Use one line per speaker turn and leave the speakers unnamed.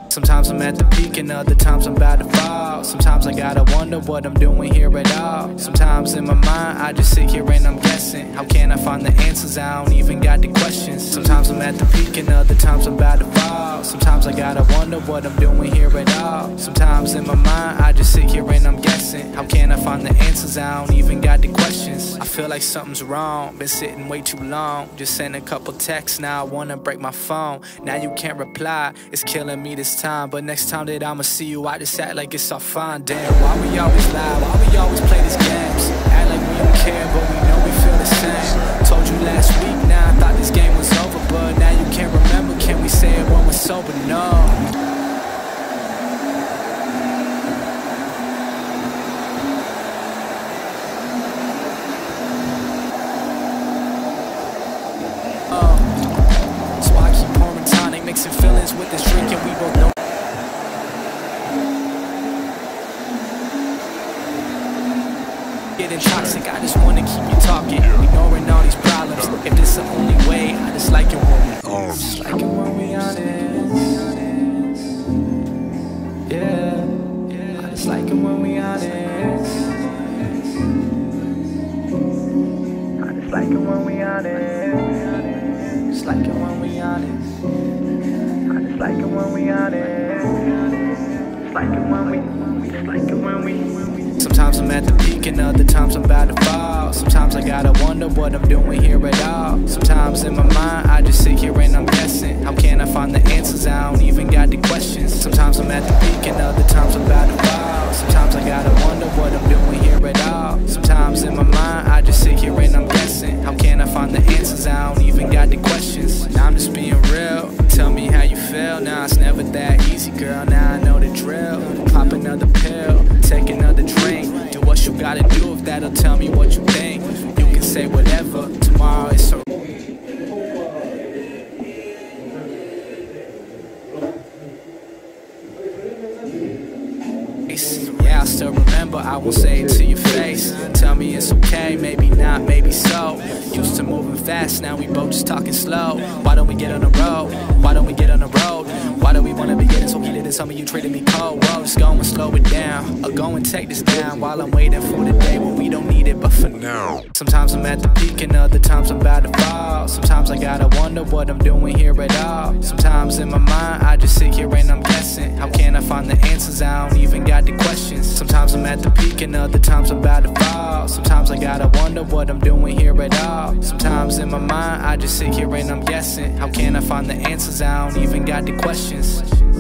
Sometimes I'm at the peak and other times I'm about to fall. Sometimes I gotta wonder what I'm doing here at all. Sometimes in my mind I just sit here and I'm guessing. How can I find the answers? I don't even got the questions. Sometimes I'm at the peak and other times I'm about to fall. Sometimes I gotta wonder what I'm doing here at all. Sometimes in my mind I just sit here and I'm guessing. How can I find the answers? I don't even got the questions. I feel like something's wrong, been sitting way too long. Just sent a couple texts, now I wanna break my phone. Now you can't reply, it's killing me this time. But next time that I'ma see you, I just act like it's all fine. Damn, why we always lie, why we always play these games? Act like we don't care, but we know we feel the same. Told you last week, now I thought this game was over, but now you can't remember, can we say it when we're sober? No. So I keep pouring tonic, mixing feelings with this drink, and we both know. Getting toxic, I just wanna keep you talking, ignoring all these problems. If this the only way, I just like it when we just like it when we honest. Yeah, I just like it when we honest. I just like it when we honest. Just like it when we honest. I just like it when we honest. Just like it when we, just like it when we. Sometimes I'm at the peak and other times I'm about to fall. Sometimes I gotta wonder what I'm doing here at all. Sometimes in my mind I just sit here and I'm guessing. How can I find the answers? I don't even got the questions. Sometimes I'm at the peak and other times I'm about to fall. Sometimes I gotta wonder what I'm doing here at all. Sometimes in my mind I just sit here and I'm guessing. How can I find the answers? I don't even got the questions. Now I'm just being real, tell me how you feel. Now it's never that easy, girl, now I know the drill. Pop another pill, take another drink. Do what you gotta do, if that'll tell me what you think. You can say whatever, tomorrow is so. Yeah, I still remember, I won't say it to your face. Tell me it's okay, maybe not, maybe so. Used to moving fast, now we both just talking slow. Why don't we get on the road? Why don't we get on the road? Why do we wanna be getting so heated and tell me you treated me cold? Whoa, just go and slow it down, or go and take this down while I'm waiting for the day when we don't need it, but for now. Sometimes I'm at the peak and other times I'm about to fall. Sometimes I gotta wonder what I'm doing here at all. Sometimes in my mind I just sit here and I'm guessing. How can I find the answers? I don't even got the questions. Sometimes I'm at the peak and other times I'm about to fall. Sometimes I gotta wonder what I'm doing here at all. Sometimes in my mind I just sit here and I'm guessing. How can I find the answers? I don't even got the questions.